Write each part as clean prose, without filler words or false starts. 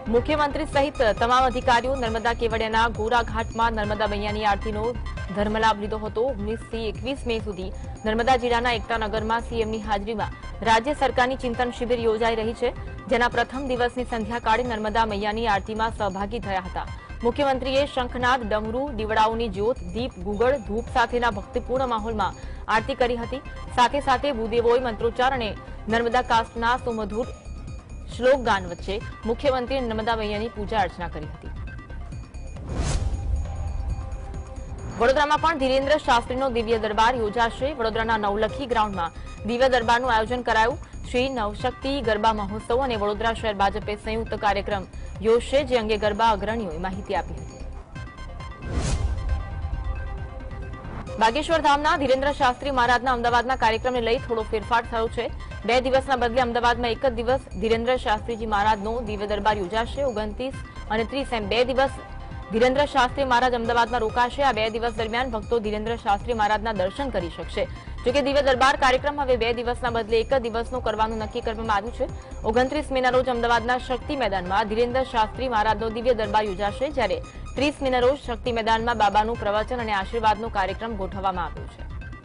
मुख्यमंत्री सहित तमाम अधिकारीओ नर्मदा केवड़ियाना गोराघाट में नर्मदा मैयानी आरतीनो धर्मलाभ लीधो हतो। 19 થી 21 મે સુધી नर्मदा जिल्लाना एकतानगर में सीएमनी हाजरी में राज्य सरकारनी चिंतन शिबिर योजाई रही है, जेना प्रथम दिवसनी संध्याकाळे नर्मदा मैयानी आरती में सहभागी थया हता। मुख्यमंत्रीए शंखनाद, डमरू, दीवड़ाओनी ज्योत, दीप, गुगड़, धूप साथेना भक्तिपूर्ण माहोल में आरती करी हती। साथे साथे भूदेवोए मंत्रोच्चार अने नर्मदा कास्टना सुमधुर श्लोक गान वच्चे मुख्यमंत्री नर्मदा मैयानी पूजा अर्चना करी हती। वडोदरामां पण धीरेन्द्र शास्त्रीनो दिव्य दरबार योजाशे। वडोदराना नवलखी ग्राउंडमां दिव्य दरबारनुं आयोजन करायुं। श्री नवशक्ति गरबा महोत्सव अने वडोदरा शहर भाजपे संयुक्त कार्यक्रम योजशे, जे अंगे गरबा अग्रणीओए माहिती आपी हती। बागेश्वर धामना धीरेन्द्र शास्त्री महाराजना अमदावादना कार्यक्रमने लई थोड़ो फेरफार थयो छे। 2 દિવસના બદલે અમદાવાદમાં એક જ દિવસ ધીરેન્દ્ર શાસ્ત્રીજી મહારાજનો દિવ્ય દરબાર યોજાશે। 29 અને 30 એમ 2 દિવસ ધીરેન્દ્ર શાસ્ત્રી મહારાજ અમદાવાદમાં રોકાશે। આ 2 દિવસ દરમિયાન ભક્તો ધીરેન્દ્ર શાસ્ત્રી મહારાજના દર્શન કરી શકશે। જો કે દિવ્ય દરબાર કાર્યક્રમ હવે 2 દિવસના બદલે એક જ દિવસનો કરવાનું નક્કી કરવામાં આવ્યું છે। 29 મેના રોજ અમદાવાદના શક્તિ મેદાનમાં ધીરેન્દ્ર શાસ્ત્રી મહારાજનો દિવ્ય દરબાર યોજાશે, જ્યારે 30 મેના રોજ શક્તિ મેદાનમાં બાબાનું પ્રવચન અને આશીર્વાદનો કાર્યક્રમ ગોઠવવામાં આવ્યો છે।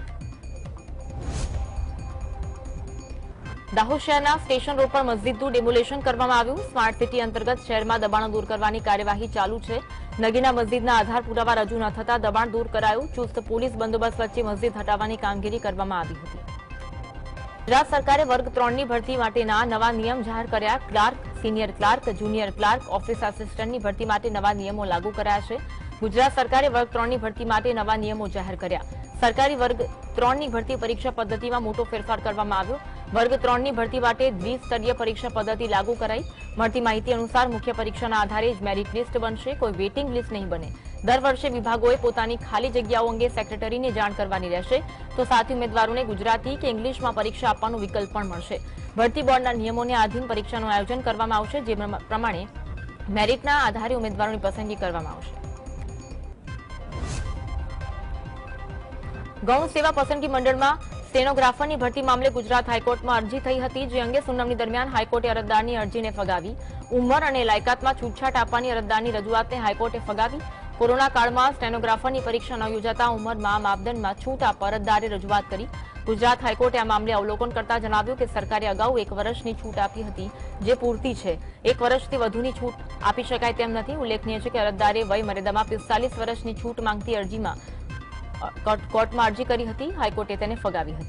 दाहोद शहरना स्टेशन रोड पर मस्जिदનું डेमोलेशन કરવામાં આવ્યું। સ્માર્ટ સિટી અંતર્ગત શહેરમાં દબાણો દૂર કરવાની કાર્યવાહી ચાલુ છે। નગીના મસ્જિદના આધાર પુરાવા રજૂ ન થતા દબાણ દૂર કરાયું। ચુસ્ત પોલીસ બંદોબસ્ત વચ્ચે મસ્જિદ હટાવવાની કામગીરી કરવામાં આવી હતી। ગુજરાત સરકારે વર્ગ 3ની ભરતી માટેના નવા નિયમ જાહેર કર્યા। Clerk, senior clerk, junior clerk, office આસિસ્ટન્ટની ભરતી માટે નવા નિયમો લાગુ કરાયા છે। ગુજરાત સરકારે વર્ગ 3ની ભરતી માટે નવા નિયમો જાહેર કર્યા। सरकारी वर्ग 3ની भर्ती परीक्षा पद्धति में मोटो फेरफार करवामां आव्यो। वर्ग 3ની भर्ती माटे द्विस्तरीय परीक्षा पद्धति लागू कराई। मळती माहिती अनुसार मुख्य परीक्षाना आधारे ज मेरिट लिस्ट बनशे, कोई वेटिंग लिस्ट नहीं बने। दर वर्षे विभागोए पोतानी खाली जग्याओ अंगे सेक्रेटरीने जाण करवानी रहेशे, तो साथी उम्मीदवारोने गुजराती के इंग्लिश में परीक्षा आपवानो विकल्प पण मळशे। भर्ती बोर्डना नियमोने अधीन परीक्षानुं आयोजन करवामां आवशे, जे प्रमाणे मेरिटना आधारे उम्मीदवारोनी पसंदगी करवामां आवशे। गौण सेवा पसंदगी मंडल में स्टेनोग्राफर की भर्ती मामले गुजरात हाईकोर्ट में अरजी थई हती, जे अंगे सुनावणी दरमियान हाईकोर्टे अरजदारनी अरजीने फगावी। उमर और लायकात में छूटछाट आपवानी अरजदारनी रजूआतने हाईकोर्टे फगावी। कोरोना काल में स्टेनोग्राफर की परीक्षा न योजाता उमर में मापदंड में छूट आपवा अरजदारे रजूआत करी। गुजरात हाईकोर्टे आ मामले अवलोकन करता जणाव्युं के सरकारे अगाऊ 1 વર્ષની छूट आपी हती, जे पूरती छे। 1 વર્ષથી વધુની छूट आपी शकाय तेम नथी। उल्लेखनीय छे के अरजदारे वय मर्यादामां 45 વર્ષની छूट मांगती अरजीमां कोर्ट में अरजी करी हती। हाईकोर्टे तेने फगावी हती।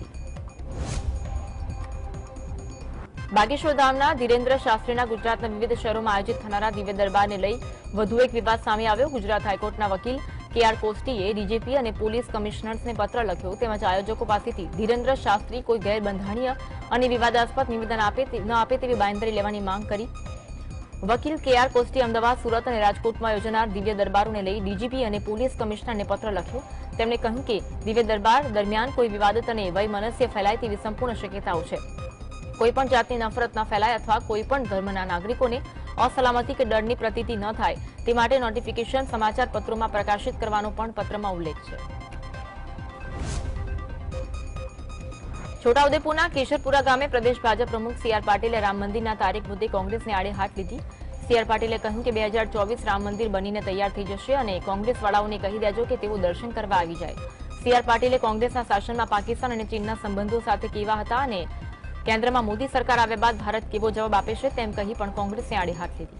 बागेश्वर धामना धीरेन्द्र शास्त्रीना गुजरातना विविध शहरों में आयोजित थनारा दिव्य दरबार ने लई वधु एक विवाद सामे आव्यो। गुजरात हाईकोर्टना वकील के.आर. कोस्टीए डीजीपी और पुलिस कमिश्नर्सने पत्र लख्यो, तेमज आयोजकों पासेथी धीरेन्द्र शास्त्री कोई गैरबंधारणीय और विवादास्पद निवेदन न आपे तेवी बांयधरी लेवानी मांग करी। वकील के.आर. कोस्टी अमदावाद, सूरत और राजकोट में योजनार दिव्य दरबारों ने लई डीजीपी और पुलिस कमिश्नर ने पत्र लख्यो। તેમણે કહ્યું કે દિવ્ય દરબાર દરમિયાન કોઈ વિવાદિત અને વૈમનસ્ય ફેલાય તેવી સંપૂર્ણ શક્યતાઓ છે। કોઈપણ જાતની નફરત ન ફેલાય અથવા કોઈપણ ધર્મના નાગરિકોને અસલામતી કે ડરની પ્રતીતિ ન થાય તે માટે નોટિફિકેશન સમાચાર પત્રોમાં પ્રકાશિત કરવાનો પણ પત્રમાં ઉલ્લેખ છે। છોટાઉદેપુરના કેશરપુરા ગામે પ્રદેશ ભાજપ પ્રમુખ સી.આર. પાટીલે રામ મંદિરના તારીખ મુદ્દે કોંગ્રેસને આડે હાથ લીધી। સી.આર. પાટીલે કહ્યું કે 2024 રામ મંદિર બનીને તૈયાર થઈ જશે અને કોંગ્રેસવાળાઓને કહી દેજો કે તેઓ દર્શન કરવા આવી જાય। સી.આર. પાટીલે કોંગ્રેસના શાસનમાં પાકિસ્તાન અને ચીનના સંબંધો સાથે કેવા હતા અને કેન્દ્રમાં મોદી સરકાર આવ્યા બાદ ભારત કેવો જવાબ આપે છે તેમ કહી પણ કોંગ્રેસને આડે હાથ લીધી।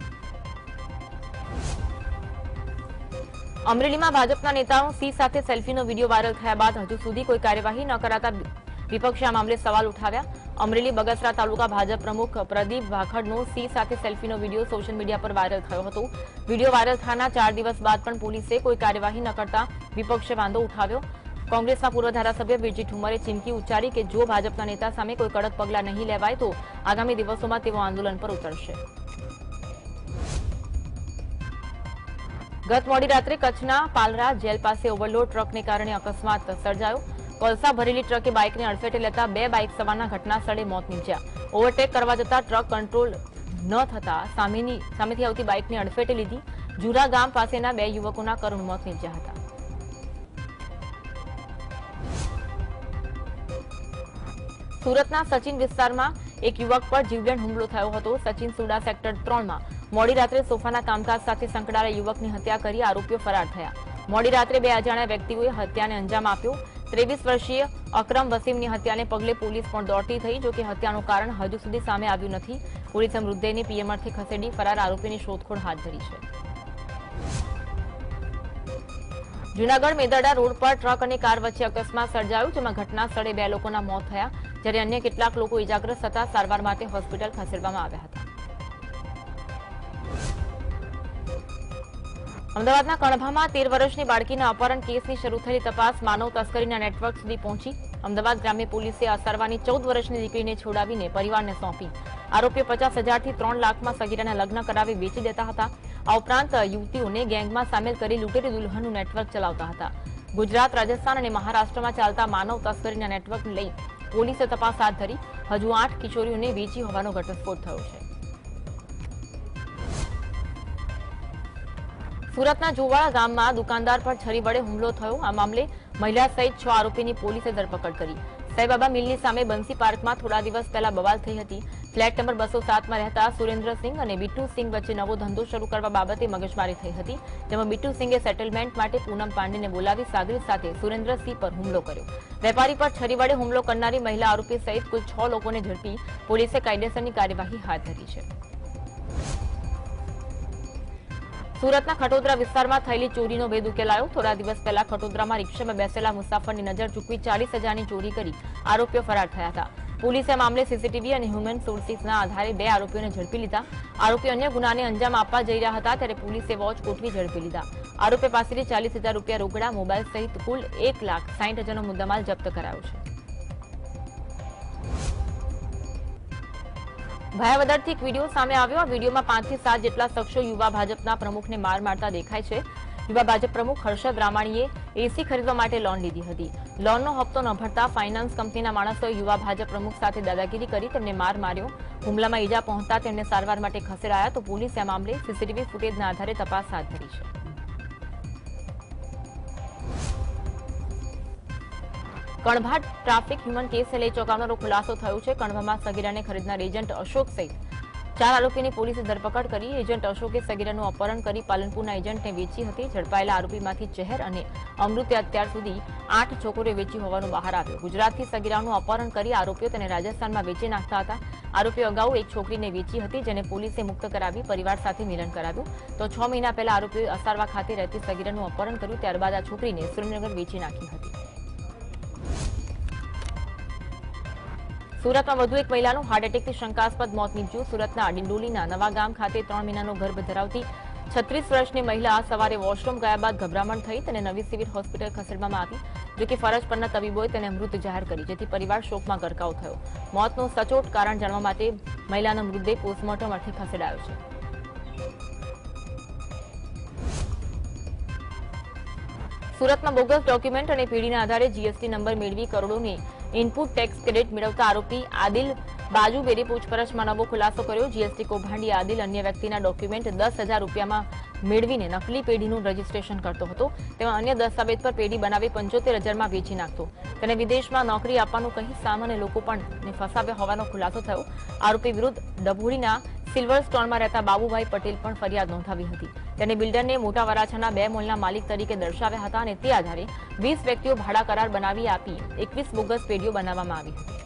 અમરેલીમાં ભાજપના નેતાનો સી સાથે સેલ્ફીનો વિડીયો વાયરલ થયા બાદ હજુ સુધી કોઈ કાર્યવાહી ન કરાતા વિપક્ષે આ મામલે સવાલ ઉઠાવ્યા। अमरेली बगसरा तालुका भाजप प्रमुख प्रदीप वाखड़नो सी साथे सेल्फीनो विडियो सोशल मीडिया पर वायरल थयो हतो। विडियो वायरल थयाना 4 દિવસ बाद पण पोलीसे कोई कार्यवाही न करता विपक्षे वांधो उठाव्यो। कांग्रेसना पूर्व धारासभ्य वीरजी ठुमरे चीमकी उच्चारी के जो भाजपना नेता सामे कोई कड़क पगला नहीं लेवाय तो आगामी दिवसोमां तेओ आंदोलन पर उतरशे। गत मोडी रात्रे कच्छना पालरा जेल पासे ओवरलोड ट्रकने कारणे अकस्मात सर्जायो। कोलसा भरेली ट्रके बाइक ने अड़फेटे लेता 2 बाइक सवारना घटना स्थळे मौत निपज्या। ओवरटेक करवा जता ट्रक कंट्रोल न थता सामेथी आवती बाइक ने अड़फेटे लीधी। जूरा गाम पासेना 2 युवकोना करुण मौत निपज्या हता। सूरतना सचिन विस्तार में एक युवक पर जीवलेण हुमलो थयो हतो। सचिन सुडा सेक्टर 3 में મોડી રાત્રે સોફાના કામકાજ સાથે સંકળાયેલા યુવકની હત્યા કરી આરોપીઓ ફરાર થયા. મોડી રાત્રે બે અજાણ્યા વ્યક્તિઓએ હત્યાને અંજામ આપ્યો. 23 વર્ષીય અકરમ વસીમની હત્યાને પગલે પોલીસ પણ દોડતી થઈ. જોકે હત્યાનું કારણ હજુ સુધી સામે આવ્યું નથી. પોલીસે મૃતદેહને પીએમઆરથી ખસેડી ફરાર આરોપીની શોધખોળ હાથ ધરી છે. જૂનાગઢ મેદરડા રોડ પર ટ્રક અને કાર વચ્ચે અકસ્માત સર્જાયો, જેમાં ઘટના સ્થળે 2 લોકોના મોત થયા, જ્યારે અન્ય કેટલાક લોકો ઇજાગ્રસ્ત થતા સારવાર માટે હોસ્પિટલ ખસેડવામાં આવ્યા હતા. અમદાવાદના કણભામાં 13 વર્ષની બાળકીના અપહરણ કેસની શરૂ થયેલી તપાસ માનવ તસ્કરીના નેટવર્ક સુધી પહોંચી. અમદાવાદ ગ્રામ્ય પોલીસે અસારવાની 14 વર્ષની દીકરીને છોડાવીને પરિવારને સોંપી. આરોપીઓ 50,000થી 3 લાખમાં સગીરાના લગ્ન કરાવી વેચી દેતા હતા. આ ઉપરાંત યુવતીઓને ગેંગમાં સામેલ કરી લૂંટેરી દુલ્હનનું નેટવર્ક ચલાવતા હતા. ગુજરાત, રાજસ્થાન અને મહારાષ્ટ્રમાં ચાલતા માનવ તસ્કરીના નેટવર્કને લઈ પોલીસે તપાસ હાથ ધરી. હજુ 8 કિશોરીઓને વેચી હોવાનો ઘટસ્ફોટ થયો છે. સુરતના જોવાળા ગામમાં દુકાનદાર પર છરી વડે હુમલો થયો. આ મામલે મહિલા સહિત 6 આરોપીની પોલીસે ધરપકડ કરી. સાઈબાબા મિલની સામે બંસી પાર્કમાં થોડા દિવસ પહેલા બવાલ થઈ હતી. ફ્લેટ નંબર 207માં રહેતા સુરેન્દ્રસિંહ અને બીટુસિંહ વચ્ચે નવો ધંધો શરૂ કરવા બાબતે મગજમારી થઈ હતી, જેમાં બીટુસિંહે સેટલમેન્ટ માટે પૂનમ પાંડેને બોલાવી સાગરીત સાથે સુરેન્દ્રસિંહ પર હુમલો કર્યો. વેપારી પર છરી વડે હુમલો કરનારી મહિલા આરોપી સહિત કુલ 6 લોકોને ઝડપી પોલીસે કાયદેસરની કાર્યવાહી હાથ ધરી છે. સુરતના ખટોદરા વિસ્તારમાં થયેલી ચોરીનો ભેદ ઉકેલાયો. થોડા દિવસ પહેલા ખટોદરામાં રિક્ષામાં બેસેલા મુસાફરની નજર ચૂકવી 40,000ની ચોરી કરી આરોપીઓ ફરાર થયા હતા. પોલીસે મામલે સીસીટીવી અને હ્યુમન સોર્સિસના આધારે 2 આરોપીઓને ઝડપી લીધા. આરોપીઓ અન્ય ગુનાને અંજામ આપવા જઈ રહ્યા હતા, ત્યારે પોલીસે વોચ ગોઠવી ઝડપી લીધા. આરોપી પાસેથી 40,000 રૂપિયા રોકડા, મોબાઈલ સહિત કુલ 1,60,000નો મુદ્દામાલ જપ્ત કરાયો છે. ભાયાવદરથી એક વિડીયો સામે આવ્યો. આ વિડીયોમાં 5 થી 7 જેટલા શખ્સો યુવા ભાજપના પ્રમુખને માર મારતા દેખાય છે. યુવા ભાજપ પ્રમુખ હર્ષદ રામાણીએ એસી ખરીદવા માટે લોન લીધી હતી. લોનનો હપ્તો ન ભરતા ફાઇનાન્સ કંપનીના માણસોએ યુવા ભાજપ પ્રમુખ સાથે દાદાગીરી કરી તેમને માર માર્યો. હુમલામાં ઈજા પહોંચતા તેમને સારવાર માટે ખસેડાયા. તો પોલીસે આ મામલે સીસીટીવી ફૂટેજના આધારે તપાસ હાથ ધરી છે. કણભા ટ્રાફિક હ્યુમન કેસને લઈ ચોંકાવનારો ખુલાસો થયો છે. કણભામાં સગીરાને ખરીદનાર એજન્ટ અશોક સહિત 4 આરોપીની પોલીસે ધરપકડ કરી. એજન્ટ અશોકે સગીરાનું અપહરણ કરી પાલનપુરના એજન્ટને વેચી હતી. ઝડપાયેલા આરોપીમાંથી ચહેર અને અમૃતે અત્યાર સુધી 8 છોકરીઓ વેચી હોવાનું બહાર આવ્યું. ગુજરાતથી સગીરાનું અપહરણ કરી આરોપીઓ તેને રાજસ્થાનમાં વેચી નાખતા હતા. આરોપીઓ અગાઉ એક છોકરીને વેચી હતી, જેને પોલીસે મુક્ત કરાવી પરિવાર સાથે મિલન કરાવ્યું. તો 6 મહિના પહેલા આરોપીઓએ અસારવા ખાતે રહેતી સગીરાનું અપહરણ કર્યું. ત્યારબાદ આ છોકરીને સુરેન્દ્રનગર વેચી નાખી હતી. સુરતમાં વધુ એક મહિલાનું હાર્ટ એટેકથી શંકાસ્પદ મોત નીપજ્યું. સુરતના ડિંડોલીના નવા ગામ ખાતે 3 મહિનાનો ગર્ભ ધરાવતી 36 વર્ષની મહિલા સવારે વોશરૂમ ગયા બાદ ગભરામણ થઈ તેને નવી સિવિલ હોસ્પિટલ ખસેડવામાં આવી. જોકે ફરજ પરના તબીબોએ તેને મૃત જાહેર કરી, જેથી પરિવાર શોકમાં ગરકાવ થયો. મોતનું સચોટ કારણ જાણવા માટે મહિલાનો મૃતદેહ પોસ્ટમોર્ટમ અર્થે ખસેડાયો છે. સુરતમાં બોગસ ડોક્યુમેન્ટ અને પેઢીના આધારે જીએસટી નંબર મેળવી કરોડોની ઇનપુટ ટેક્સ ક્રેડિટ મેળવતા આરોપી આદિલ બાજુબેરે પૂછપરછમાં નવો ખુલાસો કર્યો. જીએસટી કૌભાંડી આદિલ અન્ય વ્યક્તિના ડોક્યુમેન્ટ 10,000 રૂપિયામાં મેળવીને નકલી પેઢીનું રજીસ્ટ્રેશન કરતો હતો. તેમાં અન્ય દસ્તાવેજ પર પેઢી બનાવી 75,000માં વેચી નાખતો. તેને વિદેશમાં નોકરી આપવાનું કહી સામાન્ય લોકો પણ ફસાવ્યા હોવાનો ખુલાસો થયો. આરોપી વિરુદ્ધ ડભોડીના સિલ્વર સ્ટોનમાં રહેતા બાબુભાઈ પટેલ પણ ફરિયાદ નોંધાવી હતી. તેને બિલ્ડરને મોટા વરાછાના 2 મોલના માલિક તરીકે દર્શાવ્યા હતા અને તે આધારે 20 વ્યક્તિઓ ભાડા કરાર બનાવી આપી 21 બોગસ પેઢીઓ બનાવવામાં આવી હતી.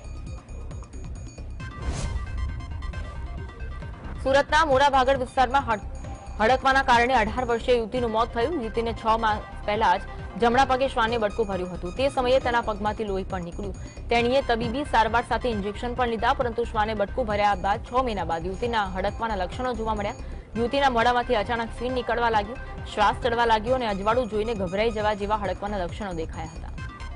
સુરતના મોરાભાગળ વિસ્તારમાં હડકવાના કારણે 18 વર્ષીય યુવતીનું મોત થયું. યુવતીને 6 માસ પહેલા જ જમણા પગે શ્વાને બટકું ભર્યું હતું. તે સમયે તેના પગમાંથી લોહી પણ નીકળ્યું. તેણીએ તબીબી સારવાર સાથે ઇન્જેક્શન પણ લીધા, પરંતુ શ્વાને બટકું ભર્યા બાદ 6 મહિના બાદ યુવતીના હડકવાના લક્ષણો જોવા મળ્યા. યુવતીના મોઢામાંથી અચાનક ફીણ નીકળવા લાગ્યું, શ્વાસ ચડવા લાગ્યો અને અજવાળું જોઈને ગભરાઈ જવા જેવા હડકવાના લક્ષણો દેખાયા હતા.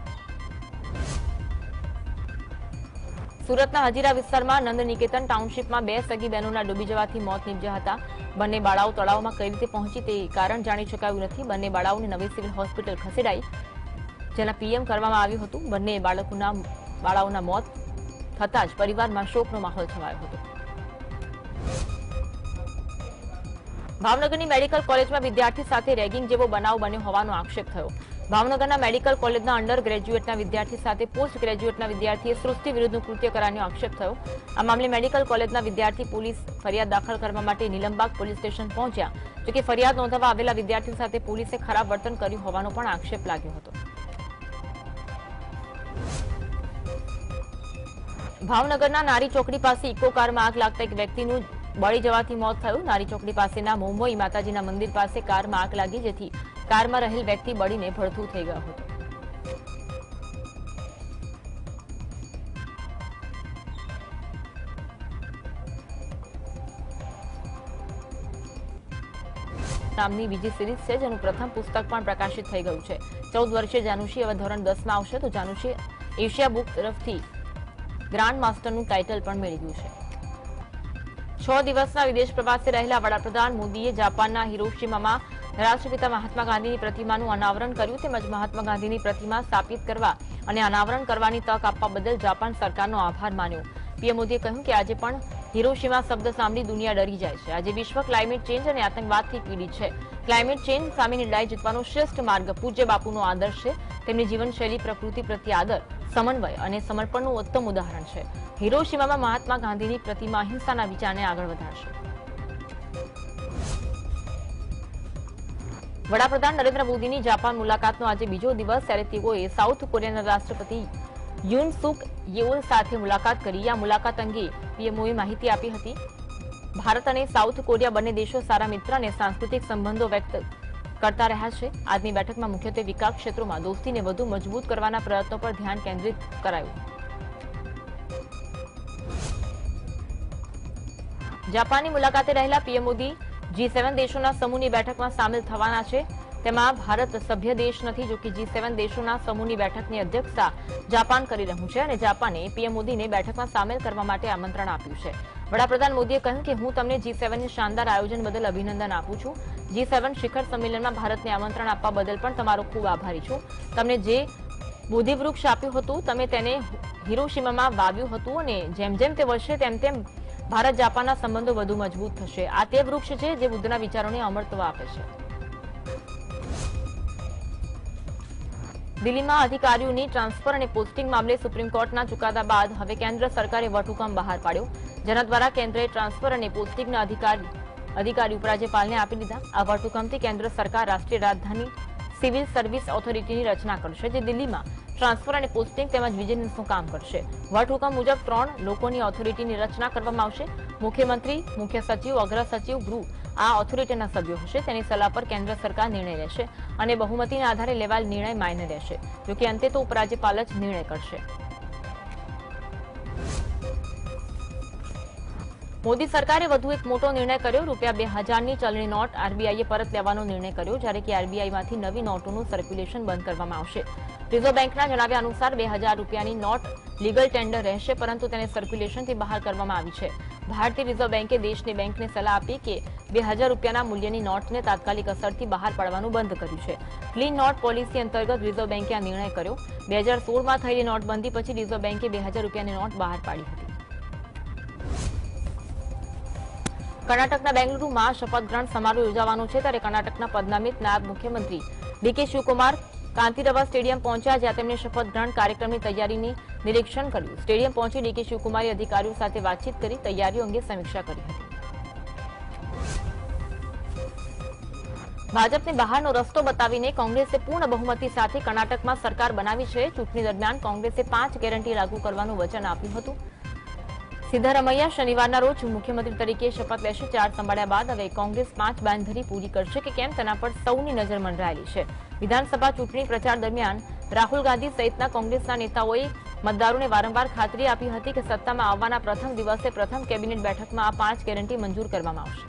સુરતના હજીરા વિસ્તારમાં નંદ નિકેતન ટાઉનશીપમાં 2 સગી બહેનોના ડૂબી જવાથી મોત નીપજ્યા હતા. બંને બાળાઓ તળાવમાં કઈ રીતે પહોંચી તે કારણ જાણી શકાયું નથી. બંને બાળાઓને નવી સિવિલ હોસ્પિટલ ખસેડાઈ, જેના પીએમ કરવામાં આવ્યું હતું. બંને બાળાઓના મોત થતાં જ પરિવારમાં શોકનો માહોલ છવાયો હતો. ભાવનગરની મેડિકલ કોલેજમાં વિદ્યાર્થી સાથે રેગિંગ જેવો બનાવ બન્યો હોવાનો આક્ષેપ થયો. ભાવનગરના મેડિકલ કોલેજના અંડર ગ્રેજ્યુએટના વિદ્યાર્થી સાથે પોસ્ટ ગ્રેજ્યુએટના વિદ્યાર્થીએ સૃષ્ટિ વિરુદ્ધનું કૃત્ય કરવાનો આક્ષેપ થયો। આ મામલે મેડિકલ કોલેજના વિદ્યાર્થી પોલીસ ફરિયાદ દાખલ કરવા માટે નીલમબાગ પોલીસ સ્ટેશન પહોંચ્યા, જોકે ફરિયાદ નોંધાવવા આવેલા વિદ્યાર્થી સાથે પોલીસે ખરાબ વર્તન કર્યું હોવાનો પણ આક્ષેપ લાગ્યો હતો। ભાવનગરના નારી ચોકડી પાસે ઇકો કારમાં આગ લાગતા એક વ્યક્તિનું બળી જવાથી મોત થયું। નારી ચોકડી પાસેના મોમોઈ માતાજીના મંદિર પાસે કારમાં આગ લાગી, જેથી કારમાં રહેલ વ્યક્તિ બળીને ભડથું થઈ ગયો હતો। નામની બીજી સિરીઝ છે, જેનું પ્રથમ પુસ્તક પણ પ્રકાશિત થઈ ગયું છે। 14 વર્ષીય જાનુષી હવે ધોરણ 10માં આવશે, તો જાનુષી એશિયા બુક તરફથી ગ્રાન્ડ માસ્ટરનું ટાઇટલ પણ મેળવ્યું છે। 6 દિવસના વિદેશ પ્રવાસે રહેલા વડાપ્રધાન મોદીએ જાપાનના હિરોશિમામાં રાષ્ટ્રપિતા મહાત્મા ગાંધીની પ્રતિમાનું અનાવરણ કર્યું, તેમજ મહાત્મા ગાંધીની પ્રતિમા સ્થાપિત કરવા અને અનાવરણ કરવાની તક આપવા બદલ જાપાન સરકારનો આભાર માન્યો। પીએમ મોદીએ કહ્યું કે આજે પણ હિરોશિમા શબ્દ સાંભળી દુનિયા ડરી જાય છે। આજે વિશ્વ ક્લાઇમેટ ચેન્જ અને આતંકવાદથી પીડિત છે। ક્લાઇમેટ ચેન્જ સામેની લડાઈ જીતવાનો શ્રેષ્ઠ માર્ગ પૂજ્ય બાપુનો આદર્શ છે। તેમની જીવનશૈલી પ્રકૃતિ પ્રત્યે આદર, સમન્વય અને સમર્પણનું ઉત્તમ ઉદાહરણ છે। હિરોશિમામાં મહાત્મા ગાંધીની પ્રતિમા અહિંસાના વિચારને આગળ વધારશે। વડાપ્રધાન નરેન્દ્ર મોદીની જાપાન મુલાકાતનો આજે બીજો દિવસ, ત્યારે તેઓએ સાઉથ કોરિયાના રાષ્ટ્રપતિ યુન સુક યેઓલ સાથે મુલાકાત કરી। આ મુલાકાત અંગે પીએમઓએ માહિતી આપી હતી। ભારત અને સાઉથ કોરિયા બંને દેશો સારા મિત્ર અને સાંસ્કૃતિક સંબંધો વ્યક્ત કરતા રહ્યા છે। આજની બેઠકમાં મુખ્યત્વે વિકાસ ક્ષેત્રોમાં દોસ્તીને વધુ મજબૂત કરવાના પ્રયત્નો પર ધ્યાન કેન્દ્રિત કરાયું। જાપાનની મુલાકાતે રહેલા પીએમ મોદી G7 દેશોના સમૂહની બેઠકમાં સામેલ થવાના છે। તેમાં ભારત સભ્ય દેશ નથી, જો કે G7 દેશોના સમૂહની બેઠકની અધ્યક્ષતા જાપાન કરી રહ્યું છે અને જાપાને પીએમ મોદીને બેઠકમાં સામેલ કરવા માટે આમંત્રણ આપ્યું છે। વડાપ્રધાન મોદીએ કહ્યું કે હું તમને G7ની શાનદાર આયોજન બદલ અભિનંદન આપું છું। G7 શિખર સંમેલનમાં ભારતને આમંત્રણ આપવા બદલ પણ તમારો ખૂબ આભારી છું। તમને જે બોધિવૃક્ષ આપ્યું હતું, તમે તેને હિરોશિમામાં વાવ્યું હતું અને જેમ જેમ તે વધશે તેમ તેમ ભારત જાપાનના સંબંધો વધુ મજબૂત થશે। આ તે વૃક્ષ છે જે બુદ્ધના વિચારોને અમરત્વ આપે છે। દિલ્હીમાં અધિકારીઓની ટ્રાન્સફર અને પોસ્ટિંગ મામલે સુપ્રીમ કોર્ટના ચુકાદા બાદ હવે કેન્દ્ર સરકારે વટહુકમ બહાર પાડ્યો, જેના દ્વારા કેન્દ્રએ ટ્રાન્સફર અને પોસ્ટિંગના અધિકારી ઉપરાજ્યપાલને આપી દીધા। આ વટહુકમથી કેન્દ્ર સરકાર રાષ્ટ્રીય રાજધાની સિવિલ સર્વિસ ઓથોરિટીની રચના કરશે, જે દિલ્હીમાં ટ્રાન્સફર અને પોસ્ટિંગ તેમજ વિજિલન્સનું કામ કરશે। વટહુકમ મુજબ 3 લોકોની ઓથોરિટીની રચના કરવામાં આવશે। મુખ્યમંત્રી, મુખ્ય સચિવ, અગ્ર સચિવ, ગૃહ આ ઓથોરિટીના સભ્યો હશે। તેની સલાહ પર કેન્દ્ર સરકાર નિર્ણય લેશે અને બહુમતીના આધારે લેવાયેલ નિર્ણય માન્ય રહેશે, જો કે અંતે તો ઉપરાજ્યપાલ જ નિર્ણય કરશે। મોદી સરકારે વધુ એક મોટો નિર્ણય કર્યો। ₹2000ની ચલણી નોટ આરબીઆઈએ પરત લેવાનો નિર્ણય કર્યો, જ્યારે કે આરબીઆઈમાંથી નવી નોટોનું સર્ક્યુલેશન બંધ કરવામાં આવશે। રિઝર્વ બેંકના જણાવ્યા અનુસાર ₹2000ની નોટ લીગલ ટેન્ડર રહેશે, પરંતુ તેને સર્ક્યુલેશનથી બહાર કરવામાં આવી છે। ભારતીય રિઝર્વ બેંકે દેશની બેંકને સલાહ આપી કે ₹2000ના મૂલ્યની નોટને તાત્કાલિક અસરથી બહાર પાડવાનું બંધ કર્યું છે। ક્લીન નોટ પોલિસી અંતર્ગત રિઝર્વ બેંકે આ નિર્ણય કર્યો। 2016માં થયેલી નોટબંધી પછી રિઝર્વ બેંકે ₹2000ની નોટ બહાર પાડી હતી। કર્ણાટકના બેંગલુરુમાં શપથ ગ્રહણ સમારોહ યોજાવાનો છે, ત્યારે કર્ણાટકના પદનામિત નાયબ મુખ્યમંત્રી ડીકે શિવકુમાર કાંતિરવા સ્ટેડિયમ પહોંચ્યા, જ્યાં તેમણે શપથ ગ્રહણ કાર્યક્રમની તૈયારીની નિરીક્ષણ કર્યું। સ્ટેડિયમ પહોંચી ડીકે શિવકુમારે અધિકારીઓ સાથે વાતચીત કરી તૈયારીઓ અંગે સમીક્ષા કરી હતી। ભાજપને બહારનો રસ્તો બતાવીને કોંગ્રેસે પૂર્ણ બહુમતી સાથે કર્ણાટકમાં સરકાર બનાવી છે। ચૂંટણી દરમિયાન કોંગ્રેસે 5 ગેરંટી લાગુ કરવાનું વચન આપ્યું હતું। સિદ્ધારમૈયા શનિવારના રોજ મુખ્યમંત્રી તરીકે શપથ લેશે। ચાર્જ સંભાળ્યા બાદ હવે કોંગ્રેસ 5 બાંયધરી પૂરી કરશે કે કેમ તેના પર સૌની નજર મંડરાયેલી છે। વિધાનસભા ચૂંટણી પ્રચાર દરમિયાન રાહુલ ગાંધી સહિતના કોંગ્રેસના નેતાઓએ મતદારોને વારંવાર ખાતરી આપી હતી કે સત્તામાં આવવાના પ્રથમ દિવસે પ્રથમ કેબિનેટ બેઠકમાં આ 5 ગેરંટી મંજૂર કરવામાં આવશે।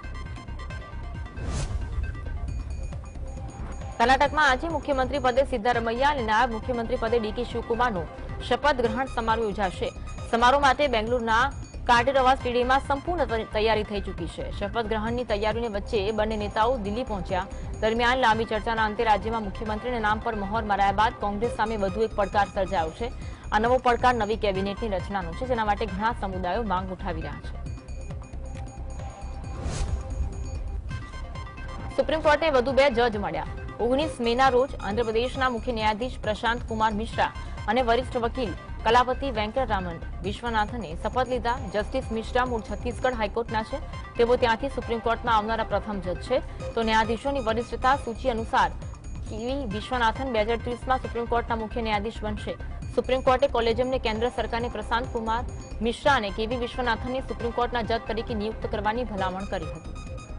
કર્ણાટકમાં આજે મુખ્યમંત્રી પદે સિદ્ધારમૈયા અને નાયબ મુખ્યમંત્રી પદે ડીકે શિવકુમારનો શપથ ગ્રહણ સમારોહ યોજાશે। સમારોહ માટે બેંગલુરુના કાંતિરવા સ્ટેડિયમમાં સંપૂર્ણ તૈયારી થઈ ચૂકી છે। શપથ ગ્રહણની તૈયારીઓની વચ્ચે બંને નેતાઓ દિલ્હી પહોંચ્યા। દરમિયાન લાંબી ચર્ચાના અંતે રાજ્યમાં મુખ્યમંત્રીના નામ પર મહોર મરાયા બાદ કોંગ્રેસ સામે વધુ એક પડકાર સર્જાયો છે। આ નવો પડકાર નવી કેબિનેટની રચનાનો છે, જેના માટે ઘણા સમુદાયો માંગ ઉઠાવી રહ્યા છે। સુપ્રીમ કોર્ટે વધુ 2 જજ મળ્યા। 19 મેના રોજ આંધ્રપ્રદેશના મુખ્ય ન્યાયાધીશ પ્રશાંત કુમાર મિશ્રા અને વરિષ્ઠ વકીલ કલાપતિ વેંકટરામન વિશ્વનાથને શપથ લીધા. જસ્ટિસ મિશ્રા મૂળ છત્તીસગઢ હાઈકોર્ટના છે. તેઓ ત્યાંથી સુપ્રીમ કોર્ટમાં આવનારા પ્રથમ જજ છે. તો ન્યાયાધીશોની વરિષ્ઠતા સૂચિ અનુસાર કેવી વિશ્વનાથન 2030માં સુપ્રીમ કોર્ટના મુખ્ય ન્યાયાધીશ બનશે. સુપ્રીમ કોર્ટે કોલેજિયમને કેન્દ્ર સરકારને પ્રશાંત કુમાર મિશ્રા અને કેવી વિશ્વનાથનને સુપ્રીમ કોર્ટના જજ તરીકે નિયુક્ત કરવાની ભલામણ કરી હતી.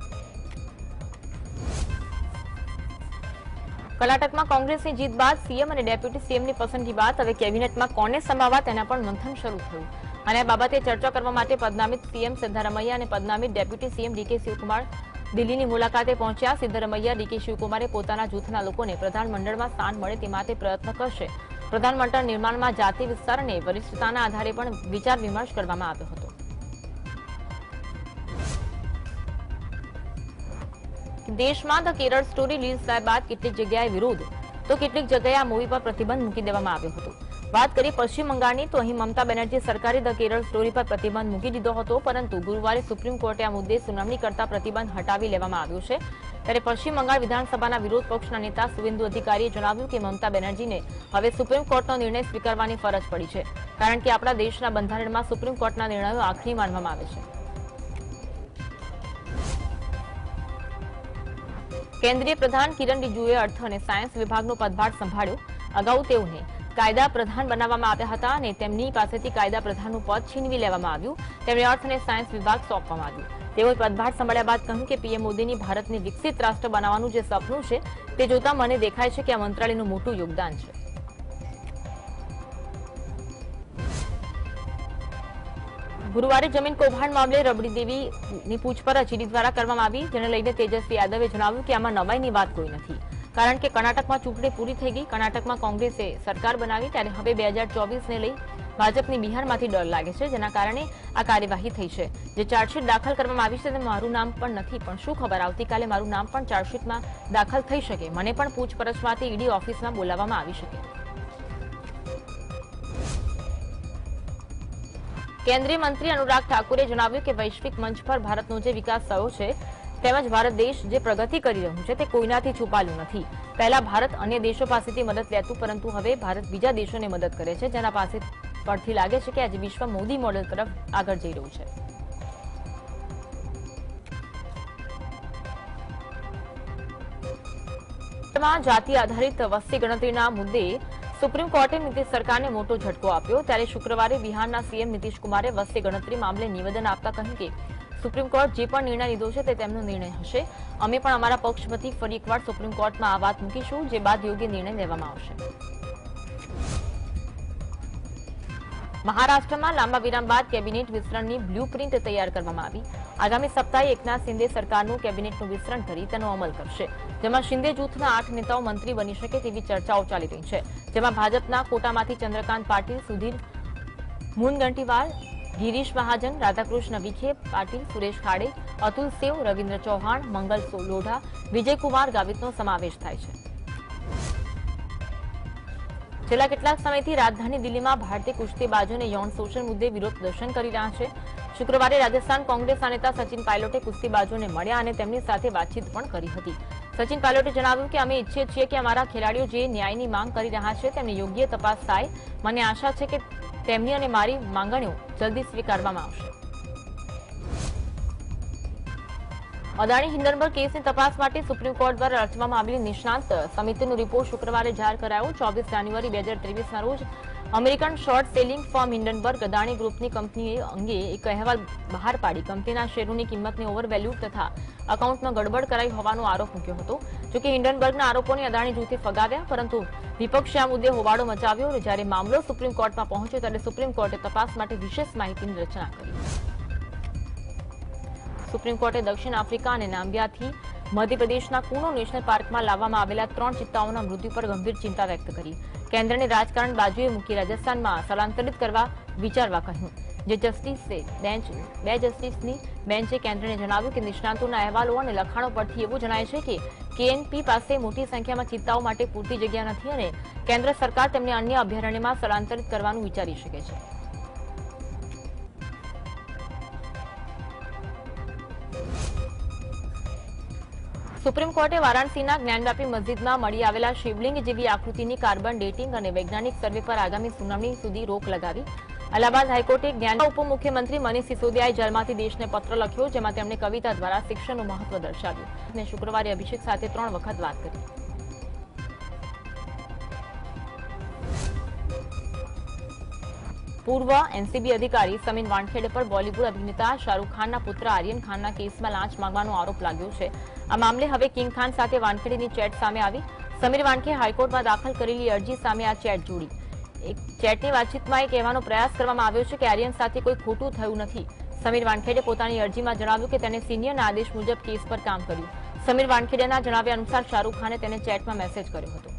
કર્ણાટકમાં કોંગ્રેસની જીત બાદ સીએમ અને ડેપ્યુટી સીએમની પસંદગી બાદ હવે કેબિનેટમાં કોને સમાવવા તેના પર મંથન શરૂ થયું અને આ બાબતે ચર્ચા કરવા માટે પદનામિત સીએમ સિદ્ધારમૈયા અને પદનામિત ડેપ્યુટી સીએમ ડીકે શિવકુમાર દિલ્હીની મુલાકાતે પહોંચ્યા. સિદ્ધારમૈયા ડીકે શિવકુમારે પોતાના જૂથના લોકોને પ્રધાનમંડળમાં સ્થાન મળે તે માટે પ્રયત્ન કરશે. પ્રધાનમંડળ નિર્માણમાં જાતિ વિસ્તાર અને વરિષ્ઠતાના આધારે પણ વિચાર વિમર્શ કરવામાં આવ્યો હતો. દેશમાં ધ કેરળ સ્ટોરી રિલીઝ થયા બાદ કેટલીક જગ્યાએ વિરોધ તો કેટલીક જગ્યાએ આ મૂવી પર પ્રતિબંધ મૂકી દેવામાં આવ્યો હતો. વાત કરીએ પશ્ચિમ બંગાળની તો અહીં મમતા બેનર્જી સરકારે ધ કેરળ સ્ટોરી પર પ્રતિબંધ મૂકી દીધો હતો, પરંતુ ગુરુવારે સુપ્રીમ કોર્ટે આ મુદ્દે સુનાવણી કરતા પ્રતિબંધ હટાવી લેવામાં આવ્યો છે. ત્યારે પશ્ચિમ બંગાળ વિધાનસભાના વિરોધ પક્ષના નેતા સુવેન્દુ અધિકારીએ જણાવ્યું કે મમતા બેનર્જીને હવે સુપ્રીમ કોર્ટનો નિર્ણય સ્વીકારવાની ફરજ પડી છે, કારણ કે આપણા દેશના બંધારણમાં સુપ્રીમ કોર્ટના નિર્ણયો આખરી માનવામાં આવે છે. કેન્દ્રીય પ્રધાન કિરણ રિજિજુએ અર્થ અને સાયન્સ વિભાગનો પદભાર સંભાળ્યો. અગાઉ તેઓને કાયદા પ્રધાન બનાવવામાં આવ્યા હતા અને તેમની પાસેથી કાયદા પ્રધાનનું પદ છીનવી લેવામાં આવ્યું. તેમને અર્થ અને સાયન્સ વિભાગ સોંપવામાં આવ્યું. તેઓએ પદભાર સંભાળ્યા બાદ કહ્યું કે પીએમ મોદીની ભારતને વિકસિત રાષ્ટ્ર બનાવવાનું જે સપનું છે તે જોતા મને દેખાય છે કે આ મંત્રાલયનું મોટું યોગદાન છે. ગુરુવારે જમીન કૌભાંડ મામલે રબડી દેવીની પૂછપરછ ઈડી દ્વારા કરવામાં આવી, જેને લઈને તેજસ્વી યાદવે જણાવ્યું કે આમાં નવાઈની વાત કોઈ નથી, કારણ કે કર્ણાટકમાં ચૂંટણી પૂરી થઈ ગઈ. કર્ણાટકમાં કોંગ્રેસે સરકાર બનાવી ત્યારે હવે 2024ને લઈ ભાજપની બિહારમાંથી ડર લાગે છે, જેના કારણે આ કાર્યવાહી થઈ છે. જે ચાર્જશીટ દાખલ કરવામાં આવી છે તેમાં મારું નામ પણ નથી, પણ શું ખબર આવતીકાલે મારું નામ પણ ચાર્જશીટમાં દાખલ થઈ શકે. મને પણ પૂછપરછમાંથી ઈડી ઓફિસમાં બોલાવવામાં આવી શકે. કેન્દ્રીય મંત્રી અનુરાગ ઠાકુરે જણાવ્યું કે વૈશ્વિક મંચ પર ભારતનો જે વિકાસ થયો છે તેમજ ભારત દેશ જે પ્રગતિ કરી રહ્યું છે તે કોઈનાથી છુપાયેલું નથી. પહેલા ભારત અન્ય દેશો પાસેથી મદદ લેતું, પરંતુ હવે ભારત બીજા દેશોને મદદ કરે છે, જેના પાસે પરથી લાગે છે કે આજે વિશ્વ મોદી મોડેલ તરફ આગળ જઈ રહ્યું છે. જાતિ આધારિત વસ્તી ગણતરીના મુદ્દે સુપ્રીમ કોર્ટે નીતિશ સરકારને મોટો ઝટકો આપ્યો. ત્યારે શુક્રવારે બિહારના સીએમ નીતિશ કુમારે વસ્તી ગણતરી મામલે નિવેદન આપતા કહ્યું કે સુપ્રીમ કોર્ટ જે પણ નિર્ણય લીધો છે તે તેમનો નિર્ણય હશે. અમે પણ અમારા પક્ષ વતી ફરી એકવાર સુપ્રીમ કોર્ટમાં આ વાત મૂકીશું, જે બાદ યોગ્ય નિર્ણય લેવામાં આવશે. મહારાષ્ટ્રમાં લાંબા વિરામ બાદ કેબિનેટ વિસ્તરણની બ્લુપ્રિન્ટ તૈયાર કરવામાં આવી. આગામી સપ્તાહે એકનાથ શિંદે સરકારનું કેબિનેટનું વિસ્તરણ કરી તેનો અમલ કરશે, જેમાં શિંદે જૂથના 8 નેતાઓ મંત્રી બની શકે તેવી ચર્ચાઓ ચાલી રહી છે. જેમાં ભાજપના કોટામાંથી ચંદ્રકાંત પાટીલ, સુધીર મુનગંટીવાર, ગિરીશ મહાજન, રાધાકૃષ્ણ વિખે પાટીલ, સુરેશ ખાડે, અતુલ સેવ, રવિન્દ્ર ચૌહાણ, મંગલ લોઢા, વિજયકુમાર ગાવિતનો સમાવેશ થાય છે. છેલ્લા કેટલાક સમયથી રાજધાની દિલ્હીમાં ભારતીય કુસ્તીબાજોને યૌન શોષણ મુદ્દે વિરોધ પ્રદર્શન કરી રહ્યા છે. શુક્રવારે રાજસ્થાન કોંગ્રેસના નેતા સચિન પાયલોટે કુસ્તીબાજોને મળ્યા અને તેમની સાથે વાતચીત પણ કરી હતી. સચિન પાયલોટે જણાવ્યું કે અમે ઈચ્છીએ છીએ કે અમારા ખેલાડીઓ જે ન્યાયની માંગ કરી રહ્યા છે તેમની યોગ્ય તપાસ થાય. મને આશા છે કે તેમની અને મારી માંગણીઓ જલ્દી સ્વીકારવામાં આવશે. અદાણી હિન્ડનબર્ગ કેસની તપાસ માટે સુપ્રીમ કોર્ટ દ્વારા રચવામાં આવેલી નિષ્ણાંત સમિતિનો રિપોર્ટ શુક્રવારે જાહેર કરાયો. 24 જાન્યુઆરી 2023ના રોજ American short selling firm Hindenburg Adani ગ્રુપની કંપની અંગે એક અહેવાલ બહાર પાડી કંપનીના શેરોની કિંમતને ઓવરવેલ્યુડ તથા એકાઉન્ટમાં ગડબડ કરાઈ હોવાનો આરોપ મૂક્યો હતો. જોકે હિન્ડનબર્ગના આરોપોને અદાણી જૂથે ફગાવ્યા, પરંતુ વિપક્ષે આ મુદ્દે હોબાળો મચાવ્યો. જ્યારે મામલો સુપ્રીમ કોર્ટમાં પહોંચ્યો ત્યારે સુપ્રીમ કોર્ટે તપાસ માટે વિશેષ માહિતીની રચના કરી. સુપ્રીમ કોર્ટે દક્ષિણ આફ્રિકા અને નામ્બિયાથી મધ્યપ્રદેશના કુનો નેશનલ પાર્કમાં લાવવામાં આવેલા 3 ચિત્તાઓના મૃત્યુ પર ગંભીર ચિંતા વ્યક્ત કરી. કેન્દ્રને રાજકારણ બાજુએ મૂકી રાજસ્થાનમાં સ્થળાંતરિત કરવા વિચારવા કહ્યું. બે જસ્ટિસની બેન્ચે કેન્દ્રને જણાવ્યું કે નિષ્ણાતોના અહેવાલો અને લખાણો પરથી એવું જણાય છે કે કેએનપી પાસે મોટી સંખ્યામાં ચિત્તાઓ માટે પૂરતી જગ્યા નથી અને કેન્દ્ર સરકાર તેમને અન્ય અભયારણ્યમાં સ્થળાંતરિત કરવાનું વિચારી શકે છે. સુપ્રીમ કોર્ટે વારાણસીના જ્ઞાનવ્યાપી મસ્જિદમાં મળી આવેલા શિવલિંગ જેવી આકૃતિની કાર્બન ડેટિંગ અને વૈજ્ઞાનિક સર્વે પર આગામી સુનાવણી સુધી રોક લગાવી. અલ્હાબાદ હાઈકોર્ટે જ્ઞાન ઉપમુખ્યમંત્રી મનીષ સિસોદિયાએ જેલમાંથી દેશને પત્ર લખ્યો, જેમાં તેમણે કવિતા દ્વારા શિક્ષણનું મહત્વ દર્શાવ્યું અને શુક્રવારે અભિષેક સાથે 3 વખત વાત કરી. પૂર્વ એનસીબી અધિકારી સમીર વાનખેડે પર બોલીવુડ અભિનેતા શાહરૂખ ખાનના પુત્ર આર્યન ખાનના કેસમાં લાંચ માંગવાનો આરોપ લાગ્યો છે. આ મામલે હવે કિંગ ખાન સાથે વાનખેડેની ચેટ સામે આવી. સમીર વાનખેડે હાઈકોર્ટમાં દાખલ કરેલી અરજી સામે આ ચેટ જોડી. એક ચેટની વાતચીતમાં એ કહેવાનો પ્રયાસ કરવામાં આવ્યો છે કે આર્યન સાથે કોઈ ખોટું થયું નથી. સમીર વાનખેડે પોતાની અરજીમાં જણાવ્યું કે તેને સિનિયરના આદેશ મુજબ કેસ પર કામ કર્યું. સમીર વાનખેડેના જણાવ્યા અનુસાર શાહરૂખ ખાને તેને ચેટમાં મેસેજ કર્યો હતો.